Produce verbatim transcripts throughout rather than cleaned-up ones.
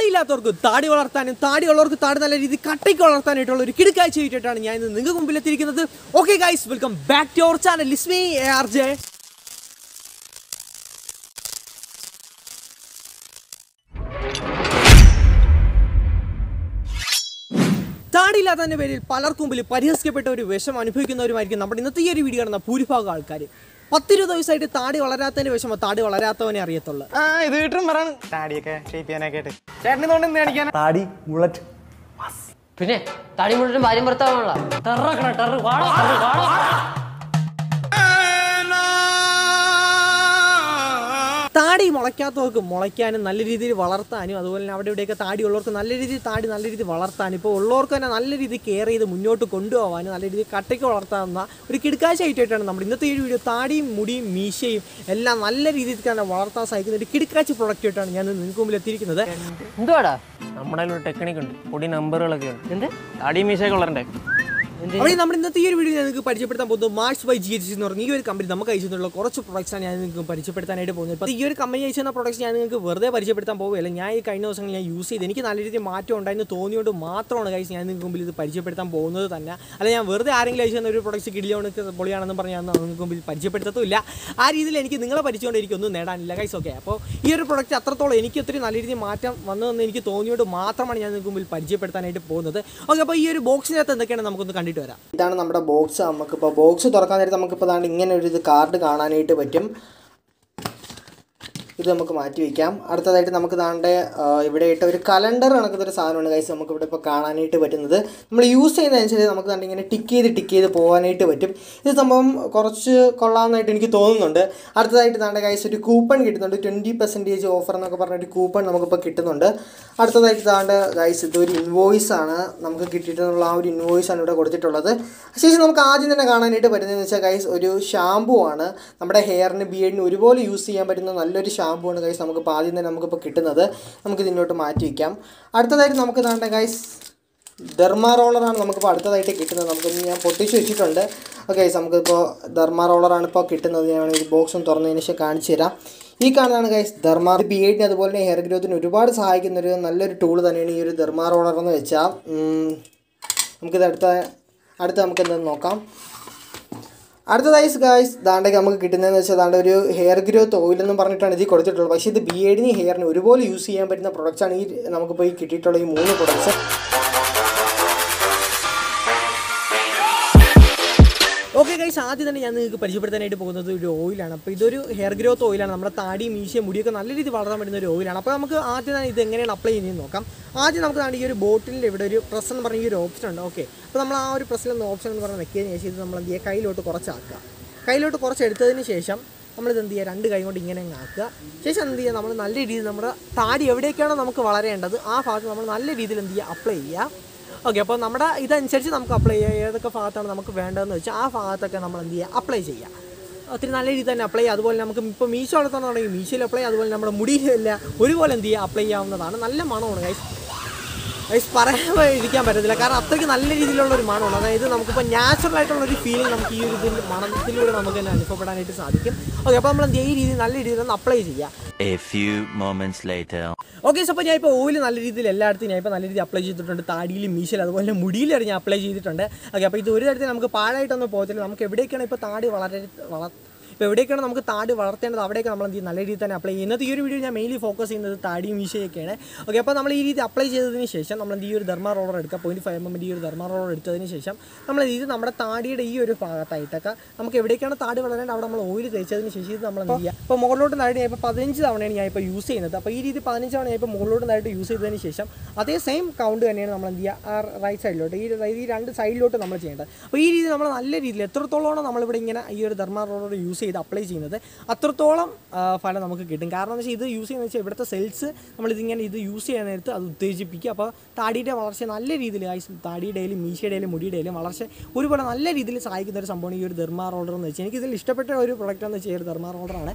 താടിയില്ലാത്തവർക്ക് താടി വളർത്താനും താടിയുള്ളവർക്ക് താടി നല്ല രീതിയിൽ കട്ടയ്ക്ക് വളർത്താനായിട്ടുള്ള ഒരു കിടക്കാഴ്ച ചെയ്തിട്ടാണ് ഞാൻ ഇന്ന് നിങ്ങൾക്ക് മുമ്പിൽ എത്തിയിരിക്കുന്നത്. Okay guys, welcome back to our channel. It's me R J. താടിയില്ലാത്തതിൻ്റെ പേരിൽ പലർക്കും മുമ്പിൽ പരിഹസിക്കപ്പെട്ട ഒരു വിഷം അനുഭവിക്കുന്നവരുമായിരിക്കും നമ്മുടെ ഇന്നത്തെ ഈ ഒരു വീഡിയോ കാണുന്ന ഭൂരിഭാഗം ആൾക്കാർ. പത്തിരുപത് വയസ്സായിട്ട് താടി വളരാത്തതിന്റെ വിഷമം താടി വളരാത്തവനെ അറിയത്തുള്ളൂ. പിന്നെ താടി മുഴുവൻ ഭാര്യം ഭർത്താവാണല്ലോ. താടി മുളയ്ക്കാത്തവർക്ക് മുളയ്ക്കാനും നല്ല രീതിയിൽ വളർത്താനും അതുപോലെ തന്നെ അവിടെ ഇവിടെയൊക്കെ താടി ഉള്ളവർക്ക് നല്ല രീതിയിൽ താടി നല്ല രീതിയിൽ വളർത്താനും ഇപ്പോൾ ഉള്ളവർക്ക് തന്നെ നല്ല രീതിയിൽ കെയർ ചെയ്ത് മുന്നോട്ട് കൊണ്ടുപോകാനും നല്ല രീതിയിൽ കട്ടയ്ക്ക് വളർത്താവുന്ന ഒരു കിടക്കാഴ്ച ആയിട്ടാണ് നമ്മുടെ ഇന്നത്തെ ഈ വീഡിയോ. താടിയും മുടിയും മീശയും എല്ലാം നല്ല രീതിയിൽ തന്നെ വളർത്താൻ സഹായിക്കുന്ന ഒരു കിടക്കാഴ്ച പ്രൊഡക്റ്റ് ആയിട്ടാണ് ഞാൻ നിങ്ങൾക്ക് മുമ്പിൽ എത്തിയിരിക്കുന്നത്. എന്തുവാടാ നമ്മുടെ ഒരു ടെക്നിക്ക് ഉണ്ട്, പൊടി നമ്പറുകളൊക്കെ ഉണ്ട്. എന്ത് താടി മീശയൊക്കെ വളരണ്ടേ? അപ്പോൾ നമ്മുടെ ഇന്നത്തെ ഈ ഒരു വീഡിയോ ഞാൻ നിങ്ങൾക്ക് പരിചയപ്പെടുത്താൻ പോകുന്നത് മാർച്ച് ബൈ ജി എച്ച് എന്ന് പറഞ്ഞ ഈ ഒരു കമ്പനി നമുക്ക് അയച്ചിട്ടുള്ള കുറച്ച് പ്രൊഡക്ട്സാണ് ഞാൻ നിങ്ങൾക്ക് പരിചയപ്പെടുത്താനായിട്ട് പോകുന്നത്. അപ്പോൾ ഈ ഒരു കമ്പനി അയച്ചുന്ന പ്രൊഡക്ട്സ് ഞാൻ നിങ്ങൾക്ക് വെറുതെ പരിചയപ്പെടുത്താൻ പോകുകയല്ല. ഞാൻ ഈ കഴിഞ്ഞ ദിവസങ്ങൾ ഞാൻ യൂസ് ചെയ്ത് എനിക്ക് നല്ല രീതിയിൽ മാറ്റം ഉണ്ടായെന്ന് തോന്നിയോണ്ട് മാത്രമാണ് ഗൈസ് ഞാൻ നിങ്ങൾക്ക് മുമ്പിൽ ഇത് പരിചയപ്പെടുത്താൻ പോകുന്നത് തന്നെ. അല്ല, ഞാൻ വെറുതെ ആരെങ്കിലും അയച്ചുന്ന ഒരു പ്രൊഡക്ട്സ് കിടിലോണക്ക് പൊളിയാണെന്ന് പറഞ്ഞ് ഞാൻ നിങ്ങൾക്ക് മുമ്പിൽ പരിചയപ്പെടുത്തത്തുമില്ല. ആ രീതിയിൽ എനിക്ക് നിങ്ങളെ പരിചയമുണ്ട് എനിക്കൊന്നും നേടാനില്ല ഗൈസ്. ഓക്കെ, അപ്പോൾ ഈ ഒരു പ്രൊഡക്റ്റ് അത്രത്തോളം എനിക്ക് ഒത്തിരി നല്ല രീതിയിൽ മാറ്റം വന്നതെന്ന് എനിക്ക് തോന്നിയോണ്ട് മാത്രമാണ് ഞാൻ നിങ്ങൾക്ക് മുമ്പിൽ പരിചയപ്പെടുത്താനായിട്ട് പോകുന്നത്. ഓക്കെ, അപ്പോൾ ഈ ഒരു ബോക്സിനകത്ത് എന്തൊക്കെയാണ് നമുക്കൊന്ന് കണ്ടിട്ട് വരാം. ഇതാണ് നമ്മുടെ ബോക്സ്. നമുക്കിപ്പോൾ ബോക്സ് തുറക്കാൻ നേരത്ത് നമുക്കിപ്പോൾ അതാണ്ട് ഇങ്ങനെ ഒരു ഇത് കാർഡ് കാണാനായിട്ട് പറ്റും. ഇത് നമുക്ക് മാറ്റി വയ്ക്കാം. അടുത്തതായിട്ട് നമുക്ക് താണ്ട് ഇവിടെ ഇട്ട ഒരു കലണ്ടർ കണക്കുന്നൊരു സാധനമാണ് ഗൈസ് നമുക്കിവിടെ ഇപ്പോൾ കാണാനായിട്ട് പറ്റുന്നത്. നമ്മൾ യൂസ് ചെയ്യുന്നതനുസരിച്ച് നമുക്ക് താണ്ട് ഇങ്ങനെ ടിക്ക് ചെയ്ത് ടിക്ക് ചെയ്ത് പോകാനായിട്ട് പറ്റും. ഇത് സംഭവം കുറച്ച് കൊള്ളാമെന്നായിട്ട് എനിക്ക് തോന്നുന്നുണ്ട്. അടുത്തതായിട്ട് താണ്ട് ഗൈസ് ഒരു കൂപ്പൺ കിട്ടുന്നുണ്ട്. ട്വൻറ്റി പെർസെൻറ്റേജ് ഓഫർ എന്നൊക്കെ പറഞ്ഞൊരു കൂപ്പൺ നമുക്കിപ്പോൾ കിട്ടുന്നുണ്ട്. അടുത്തതായിട്ട് താണ്ട് ഗൈസ് ഇതൊരു ഇൻവോയ്സ് ആണ് നമുക്ക് കിട്ടിയിട്ടുള്ള ആ ഒരു ഇൻവോയ്സ് ആണ് ഇവിടെ കൊടുത്തിട്ടുള്ളത്. ശേഷം നമുക്ക് ആദ്യം തന്നെ കാണാനായിട്ട് പറ്റുന്നതെന്ന് വെച്ചാൽ ഗൈസ് ഒരു ഷാമ്പൂ ആണ്. നമ്മുടെ ഹെയറിന് ബിയർഡിന് ഒരുപോലെ യൂസ് ചെയ്യാൻ പറ്റുന്ന നല്ലൊരു ഷാമ്പൂ ആണ് ഗൈസ് നമുക്കിപ്പോൾ ആദ്യം തന്നെ നമുക്കിപ്പോൾ കിട്ടുന്നത്. നമുക്കിതിനോട്ട് മാറ്റി വയ്ക്കാം. അടുത്തതായിട്ട് നമുക്ക് താണ്ട ഗൈസ് ഡെർമാ റോളറാണ് നമുക്കിപ്പോൾ അടുത്തതായിട്ട് കിട്ടുന്നത്. നമുക്കിന്ന് ഞാൻ പൊട്ടിച്ച് വെച്ചിട്ടുണ്ട്. ഓക്കെ ഗൈസ്, നമുക്കിപ്പോൾ ഡെർമാ റോളറാണ് ഇപ്പോൾ കിട്ടുന്നത്. ഞാൻ ഈ ബോക്സും തുറന്നതിന് ശേഷം കാണിച്ചു തരാം. ഈ കാണുന്നതാണ് ഗൈസ് ഡെർമാ. ബിയേഡിന് അതുപോലെ തന്നെ ഹെയർ ഗ്രോത്തിന് ഒരുപാട് സഹായിക്കുന്നൊരു നല്ലൊരു ടൂൾ തന്നെയാണ് ഈ ഒരു ഡെർമാ റോളർ എന്ന് വെച്ചാൽ. നമുക്കിത് അടുത്ത അടുത്ത നമുക്ക് എന്തെന്ന് നോക്കാം. അടുത്തതായി ഗൈസ് ദാണ്ടേക്ക് നമുക്ക് കിട്ടുന്നതെന്ന് വെച്ചാൽ ദാണ്ട് ഒരു ഹെയർ ഗ്രോത്ത് ഓയിൽ എന്ന് പറഞ്ഞിട്ടാണ് ഇത് കൊടുത്തിട്ടുള്ളത്. പക്ഷേ ഇത് ബിയേഡിന് ഹെയറിന് ഒരുപോലെ യൂസ് ചെയ്യാൻ പറ്റുന്ന പ്രൊഡക്ട്സാണ് ഈ നമുക്കിപ്പോൾ ഈ കിട്ടിയിട്ടുള്ള ഈ മൂന്ന് പ്രൊഡക്ട്സ്. ഓക്കെ ഗൈസ്, ആദ്യം തന്നെ ഞാൻ നിങ്ങൾക്ക് പരിചയപ്പെടുത്താനായിട്ട് പോകുന്നത് ഒരു ഓയിലാണ്. അപ്പോൾ ഇതൊരു ഹെയർ ഗ്രോത്ത് ഓയിലാണ്. നമ്മുടെ താടി മീശയും മുടിയൊക്കെ നല്ല രീതിയിൽ വളരാൻ പറ്റുന്ന ഒരു ഓയിലാണ്. അപ്പോൾ നമുക്ക് ആദ്യം തന്നെ ഇത് എങ്ങനെയാണ് അപ്ലൈ ചെയ്യുന്നതെന്ന് നോക്കാം. ആദ്യം നമുക്ക് താണ്ടി ഈ ഒരു ബോട്ടിലിൻ്റെ ഇവിടെ ഒരു പ്രസ് എന്ന് പറഞ്ഞ ഈ ഒരു ഓപ്ഷൻ ഉണ്ട്. ഓക്കെ, അപ്പോൾ നമ്മൾ ആ ഒരു പ്രസ്സിലെന്ന ഓപ്ഷൻ എന്ന് പറഞ്ഞാൽ വെക്കിയതിന് ശേഷം ഇത് നമ്മൾ എന്ത് ചെയ്യുക, കയ്യിലോട്ട് കുറച്ചാക്കുക. കയ്യിലോട്ട് കുറച്ച് എടുത്തതിന് ശേഷം നമ്മളിത് എന്ത് ചെയ്യുക, രണ്ട് കൈ കൊണ്ട് ഇങ്ങനെ ആക്കുക. ശേഷം എന്ത് ചെയ്യുക, നമ്മൾ നല്ല രീതിയിൽ നമ്മുടെ താടി എവിടേക്കാണോ നമുക്ക് വളരേണ്ടത് ആ ഭാഗത്ത് നമ്മൾ നല്ല രീതിയിൽ എന്ത് ചെയ്യുക, അപ്ലൈ ചെയ്യുക. ഓക്കെ, അപ്പോൾ നമ്മുടെ ഇതനുസരിച്ച് നമുക്ക് അപ്ലൈ ചെയ്യുക. ഏതൊക്കെ ഭാഗത്താണ് നമുക്ക് വേണ്ടതെന്ന് വെച്ചാൽ ആ ഭാഗത്തൊക്കെ നമ്മൾ എന്ത് ചെയ്യുക, അപ്ലൈ ചെയ്യുക. ഒത്തിരി നല്ല രീതിയിൽ തന്നെ അപ്ലൈ ചെയ്യുക. അതുപോലെ നമുക്ക് ഇപ്പോൾ മീശ വളർത്താന്നുണ്ടെങ്കിൽ മീശയിൽ അപ്ലൈ ചെയ്യുക. അതുപോലെ നമ്മുടെ മുടിയിലെല്ലാം ഒരുപോലെ എന്ത് ചെയ്യുക, അപ്ലൈ ചെയ്യാവുന്നതാണ്. നല്ല മണമാണ് ഗൈസ്. ഗൈസ് പറയാൻ ഇരിക്കാൻ പറ്റത്തില്ല, കാരണം അത്രയ്ക്ക് നല്ല രീതിയിലുള്ളൊരു മണമാണ്. അതായത് നമുക്കിപ്പോൾ നാച്ചുറൽ ആയിട്ടുള്ളൊരു ഫീലിംഗ് നമുക്ക് ഈ ഒരു ഇതിൽ മണത്തിലൂടെ നമുക്ക് തന്നെ അനുഭവപ്പെടാനായിട്ട് സാധിക്കും. ഓക്കെ, അപ്പോൾ നമ്മൾ എന്ത് ചെയ്യുക, ഈ രീതിയിൽ നല്ല രീതിയിൽ ഒന്ന് അപ്ലൈ ചെയ്യുക. ഓക്കെ, സോ അപ്പോൾ ഞാൻ ഇപ്പോൾ ഓയിൽ നല്ല രീതിയിൽ എല്ലായിടത്തും ഞാൻ ഇപ്പോൾ നല്ല രീതിയിൽ അപ്ലൈ ചെയ്തിട്ടുണ്ട്. താടിയിലും മീശയിലും അതുപോലെ മുടിയിലാണ് ഞാൻ അപ്ലൈ ചെയ്തിട്ടുണ്ട്. ഓക്കെ, അപ്പോൾ ഇത് ഒരു തരത്തിൽ നമുക്ക് പാഴായിട്ടൊന്നും പോകത്തില്ല. നമുക്ക് എവിടേക്കാണ് ഇപ്പോൾ താടി വളരെ വള ഇപ്പോൾ എവിടേക്കാണ് നമുക്ക് താടി വളർത്തേണ്ടത് അവിടേക്ക് നമ്മൾ എന്ത് ചെയ്യും, നല്ല രീതിയിൽ തന്നെ അപ്ലൈ ചെയ്യും. ഇന്നത്തെ ഈ ഒരു വീഡിയോ ഞാൻ മെയിൻലി ഫോക്കസ് ചെയ്യുന്നത് താടിയും മീശയൊക്കെയാണ്. ഓക്കെ, അപ്പോൾ നമ്മൾ ഈ രീതി അപ്ലൈ ചെയ്തതിന് ശേഷം നമ്മൾ എന്ത് ഈ ഒരു ഡെർമാ റോളർ എടുക്കുക. പോയിൻറ്റ് ഫൈവ് എം എം ഈ ഒരു ഡെർമാ റോളർ എടുത്തതിന് ശേഷം നമ്മൾ ഇത് നമ്മുടെ താടിയുടെ ഈ ഒരു ഭാഗത്തായിട്ടൊക്കെ നമുക്ക് എവിടേക്കാണ് താടി വളരേണ്ടത് അവിടെ നമ്മൾ ഓയിൽ തേച്ചതിന് ശേഷം ഇത് നമ്മൾ എന്ത് ചെയ്യുക. അപ്പോൾ മുകളിലോട്ട് താഴെ ഞാൻ ഇപ്പോൾ പതിനഞ്ച് തവണയാണ് ഞാൻ ഇപ്പോൾ യൂസ് ചെയ്യുന്നത്. അപ്പോൾ ഈ രീതി പതിനഞ്ച് തവണ ഞാൻ ഇപ്പോൾ മുകളിലോട്ട് താഴെ യൂസ് ചെയ്തതിന് ശേഷം അതേ സെയിം കൗണ്ട് തന്നെയാണ് നമ്മൾ എന്ത് ചെയ്യുക, ആ റൈറ്റ് സൈഡിലോട്ട് ഈ ഈ രണ്ട് സൈഡിലോട്ട് നമ്മൾ ചെയ്യേണ്ടത്. അപ്പോൾ ഈ രീതി നമ്മൾ നല്ല രീതിയിൽ എത്രത്തോളമാണ് നമ്മളിവിടെ ഇങ്ങനെ ഈ ഒരു ഡെർമാ റോളർ യൂസ് ചെയ്ത് അപ്ലൈ ചെയ്യുന്നത് അത്രത്തോളം ഫലം നമുക്ക് കിട്ടും. കാരണം എന്ന് വെച്ചാൽ ഇത് യൂസ് ചെയ്യുന്നത് വെച്ചാൽ ഇവിടുത്തെ സെൽസ് നമ്മളിതിങ്ങനെ ഇത് യൂസ് ചെയ്യാൻ നേരത്ത് അത് ഉത്തേജിപ്പിക്കുക. അപ്പോൾ താടിയുടെ വളർച്ച നല്ല രീതിയിൽ താടിയുടെയും മീശയുടെയും മുടിയുടെയും വളർച്ച ഒരുപോലെ നല്ല രീതിയിൽ സഹായിക്കുന്ന ഒരു സംഭവമാണ് ഈ ഒരു ഡെർമാ റോളർ എന്ന് വെച്ചാൽ. എനിക്ക് ഇതിൽ ഇഷ്ടപ്പെട്ട ഒരു പ്രൊഡക്റ്റ് എന്ന് വെച്ചാൽ ഒരു ഡെർമാ റോളറാണ്.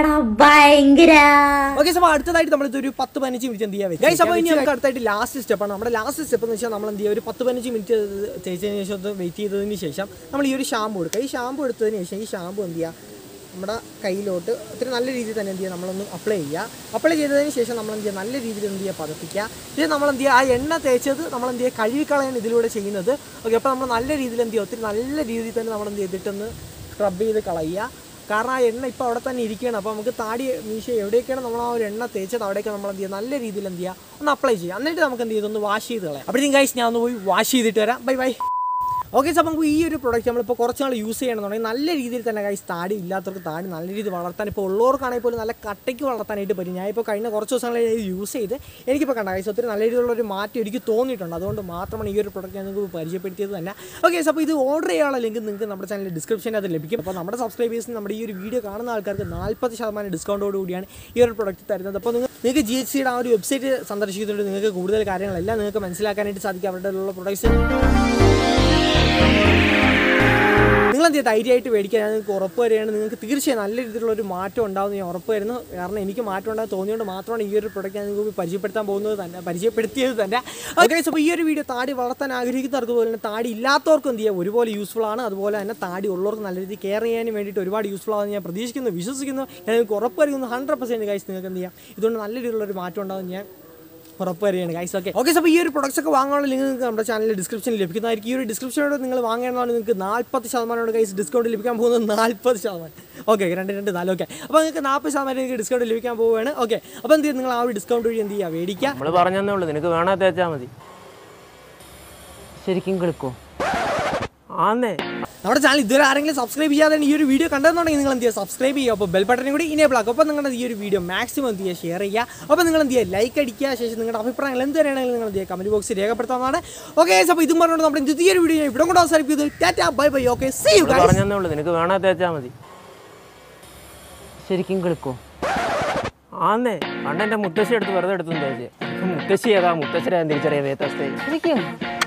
ഓക്കെ, അപ്പോൾ അടുത്തതായിട്ട് നമ്മൾ ഇതൊരു പത്ത് പതിനഞ്ച് മിനിറ്റ് എന്ത് ചെയ്യാൻ വെച്ചാൽ അപ്പോൾ ഇനി നമുക്ക് അടുത്തായിട്ട് ലാസ്റ്റ് സ്റ്റെപ്പാണ്. നമ്മുടെ ലാസ്റ്റ് സ്റ്റെപ്പ് എന്ന് വെച്ചാൽ നമ്മൾ എന്ത് ചെയ്യുക, ഒരു പത്ത് പതിനഞ്ച് മിനിറ്റ് തേച്ചതിന് ശേഷം വെയിറ്റ് ചെയ്തതിന് ശേഷം നമ്മൾ ഈ ഒരു ഷാമ്പു എടുക്കുക. ഈ ഷാമ്പു എടുത്തതിന് ശേഷം ഈ ഷാമ്പു എന്ത് ചെയ്യുക, നമ്മുടെ കയ്യിലോട്ട് ഒത്തിരി നല്ല രീതിയിൽ തന്നെ എന്ത് ചെയ്യുക നമ്മളൊന്ന് അപ്ലൈ ചെയ്യുക. അപ്ലൈ ചെയ്തതിന് ശേഷം നമ്മൾ എന്ത് ചെയ്യുക നല്ല രീതിയിൽ എന്ത് ചെയ്യുക പതപ്പിക്കുക. ഇത് നമ്മൾ എന്ത് ചെയ്യുക ആ എണ്ണ തേച്ചത് നമ്മൾ എന്ത് ചെയ്യുക കഴുകിക്കളയാണ് ഇതിലൂടെ ചെയ്യുന്നത്. ഓക്കെ, അപ്പോൾ നമ്മൾ നല്ല രീതിയിൽ എന്ത് ചെയ്യുക ഒത്തിരി നല്ല രീതിയിൽ തന്നെ നമ്മൾ എന്ത് ചെയ്തിട്ടൊന്ന് സ്ക്രബ് ചെയ്ത് കളയുക. കാരണം ആ എണ്ണ ഇപ്പോൾ അവിടെ തന്നെ ഇരിക്കുകയാണ്. അപ്പോൾ നമുക്ക് താടി മീശ എവിടെയൊക്കെയാണ് നമ്മൾ ആ ഒരു എണ്ണ തേച്ചത് അവിടെയൊക്കെ നമ്മൾ എന്ത് ചെയ്യുക നല്ല രീതിയിൽ എന്ത് ചെയ്യുക ഒന്ന് അപ്ലൈ ചെയ്യുക. എന്നിട്ട് നമുക്ക് എന്ത് ചെയ്തൊന്ന് വാഷ് ചെയ്ത് കളയാം. അപ്പോഴത്തേക്കും ഗൈസ് ഞാൻ ഒന്ന് പോയി വാഷ് ചെയ്തിട്ട് വരാം. By bye. ഓക്കെ, സോ നമുക്ക് ഈ ഒരു പ്രോഡക്റ്റ് നമ്മളിപ്പോൾ കുറച്ച് നാൾ യൂസ് ചെയ്യണമെന്നുണ്ടെങ്കിൽ നല്ല രീതിയിൽ തന്നെ ഗൈസ് താടി ഇല്ലാത്തവർക്ക് താടി നല്ല രീതിയിൽ വളർത്താൻ ഇപ്പോൾ ഉള്ളവർക്കാണെങ്കിൽ പോലും നല്ല കട്ടയ്ക്ക് വളർത്താനായിട്ട് പറ്റും. ഞാൻ ഇപ്പോൾ കഴിഞ്ഞ കുറച്ച് ദിവസങ്ങളിൽ ഇത് യൂസ് ചെയ്ത് എനിക്കിപ്പോൾ കണ്ട ഗൈസ് ഒത്തിരി നല്ല രീതിയിലുള്ളൊരു മാറ്റം എനിക്ക് തോന്നിയിട്ടുണ്ട്. അതുകൊണ്ട് മാത്രമാണ് ഈ ഒരു പ്രോഡക്റ്റ് ഞാൻ നിങ്ങൾക്ക് പരിചയപ്പെടുത്തിയത് തന്നെ. ഓക്കെ, സോ അപ്പോൾ ഇത് ഓർഡർ ചെയ്യാനുള്ള ലിങ്ക് നിങ്ങൾക്ക് നമ്മുടെ ചാനലിൽ ഡിസ്ക്രിപ്ഷനിൽ അത് ലഭിക്കും. അപ്പോൾ നമ്മുടെ സബ്സ്ക്രൈബേഴ്സിന് നമ്മുടെ ഈ ഒരു വീഡിയോ കാണുന്ന ആൾക്കാർക്ക് നാൽപ്പത് ശതമാനം ഡിസ്കൗണ്ടോട് കൂടിയാണ് ഈ ഒരു പ്രോഡക്റ്റ് തരുന്നത്. അപ്പോൾ നിങ്ങൾ നിങ്ങൾക്ക് ജി എച്ച് സിയുടെ ആ ഒരു വെബ്സൈറ്റ് സന്ദർശിക്കുന്നുണ്ട്. നിങ്ങൾക്ക് കൂടുതൽ കാര്യങ്ങളെല്ലാം നിങ്ങൾക്ക് മനസ്സിലാക്കാനായിട്ട് സാധിക്കും. അവരുടെ ഉള്ള പ്രൊഡക്ട്സ് നിങ്ങളെന്ത് ചെയ്യുക ധൈര്യമായിട്ട് മേടിക്കാൻ ഞാൻ നിങ്ങൾക്ക് ഉറപ്പ് വരികയാണ്. നിങ്ങൾക്ക് തീർച്ചയായും നല്ല രീതിയിലുള്ളൊരു മാറ്റം ഉണ്ടാകുമെന്ന് ഞാൻ ഉറപ്പ് വരുന്നു. കാരണം എനിക്ക് മാറ്റം ഉണ്ടാകും തോന്നിയുകൊണ്ട് മാത്രമാണ് ഈ ഒരു പ്രൊഡക്റ്റ് ഞാൻ നിങ്ങൾക്ക് പരിചയപ്പെടുത്താൻ പോകുന്നത് തന്നെ പരിചയപ്പെടുത്തിയത് തന്നെ. ഓക്കെ, അപ്പോൾ ഈ ഒരു വീഡിയോ താടി വളർത്താൻ ആഗ്രഹിക്കുന്നവർക്ക് പോലെ തന്നെ താടി ഇല്ലാത്തവർക്കും എന്ത് ചെയ്യുക ഒരുപോലെ യൂസ്ഫുൾ ആണ്. അതുപോലെ തന്നെ താടി ഉള്ളവർക്ക് നല്ല രീതിയിൽ കെയർ ചെയ്യാനും വേണ്ടിയിട്ട് ഒരുപാട് യൂസ്ഫുൾ ആണെന്ന് ഞാൻ പ്രതീക്ഷിക്കുന്നു, വിശ്വസിക്കുന്നു. ഞാൻ നിങ്ങൾക്ക് ഉറപ്പ് വരുന്നു ഹൺഡ്രഡ് പെർസെൻറ്റ് ഗൈസ് നിങ്ങൾക്ക് എന്ത് ചെയ്യാം ഇതുകൊണ്ട് നല്ല രീതിയിലുള്ളൊരു മാറ്റം ഉണ്ടാകും ഞാൻ ഉറപ്പ് വരികയാണ് ഗൈസ്. ഓക്കെ ഓക്കെ അപ്പോൾ ഈ ഒരു പ്രൊഡക്ട്സ് ഒക്കെ വാങ്ങാനുള്ള ലിങ്ക് നിങ്ങൾക്ക് നമ്മുടെ ചാനലിൽ ഡിസ്ക്രിപ്ഷനിൽ ലഭിക്കുന്നതായിരിക്കും. ഈ ഒരു ഡിസ്ക്രിപ്ഷനോട് നിങ്ങൾ വാങ്ങുന്നതാണ് നിങ്ങൾക്ക് നാൽപ്പത് ശതമാനമാണ് ഗൈസ് ഡിസ്കൗണ്ട് ലഭിക്കാൻ പോകുന്നത്. നാൽപ്പത് ശതമാനം ഓക്കെ രണ്ട് രണ്ട് നാല് ഓക്കെ അപ്പോൾ നിങ്ങൾക്ക് നാൽപ്പത് ശതമാനം നിങ്ങൾക്ക് ഡിസ്കൗണ്ട് ലഭിക്കാൻ പോവുകയാണ്. ഓക്കെ, അപ്പോൾ എന്ത് ചെയ്യും നിങ്ങൾ ആ ഒരു ഡിസ്കൗണ്ട് വഴി എന്ത് ചെയ്യുക മേടിക്കുക. നമ്മൾ പറഞ്ഞതേ ഉള്ളൂ, നിനക്ക് വേണോ തേച്ചാൽ മതി. ശരിക്കും കിളിക്കോ? ആന്നേ. നമ്മുടെ ചാനൽ ഇതുവരെ ആരെങ്കിലും സബ്സ്ക്രൈബ് ചെയ്യാതെ ഈ ഒരു വീഡിയോ കണ്ടെന്നുണ്ടെങ്കിൽ നിങ്ങൾ എന്ത് ചെയ്യുക സബ്സ്ക്രൈബ് ചെയ്യുക. അപ്പോൾ ബെൽ ബട്ടനും കൂടി ഇനേബിൾ ആക്കും. അപ്പോൾ നിങ്ങളുടെ ഈ ഒരു വീഡിയോ മാക്സിമം എന്ത് ചെയ്യുക ഷെയർ ചെയ്യുക. അപ്പോൾ നിങ്ങൾ എന്ത് ചെയ്യുക ലൈക്ക് അടിക്കുക. ശേഷം നിങ്ങളുടെ അഭിപ്രായങ്ങൾ എന്ത് തന്നെയാണെങ്കിലും നിങ്ങൾ എന്ത് ചെയ്യുക കമൻറ്റ് ബോക്സിൽ രേഖപ്പെടുത്താവുന്നതാണ്. ഓക്കെ, അപ്പോൾ ഇതും പറഞ്ഞുകൊണ്ട് നമ്മുടെ ഈ ഒരു വീഡിയോ ഇവിടെ കൊണ്ട് അവസാനിപ്പിക്കുന്നത്. Tata bye bye. Okay, see you guys. പറഞ്ഞതേ ഉള്ളൂ, നിനക്ക് വേണോ തേച്ചാൽ മതി. ശരിക്കും കിളിക്കോ? ആന്നേ, പണ്ട് എൻ്റെ മുത്തശ്ശി എടുത്ത് വെറുതെ എടുത്തു തേച്ചേ. മുത്തശ്ശി ഏതാ മുത്തശ്ശിയെ തിരിച്ചറിയാൻ വേത്തസ്ഥ ശരിക്കും